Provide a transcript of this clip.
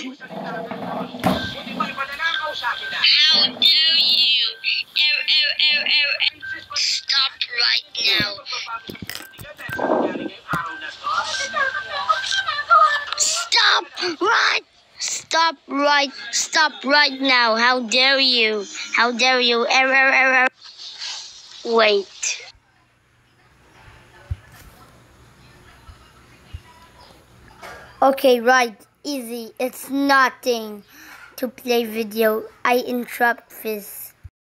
How dare you? Stop right now. Stop right now. How dare you? How dare you? Error. Wait. Okay, right. Easy. It's nothing to play video. I interrupt this.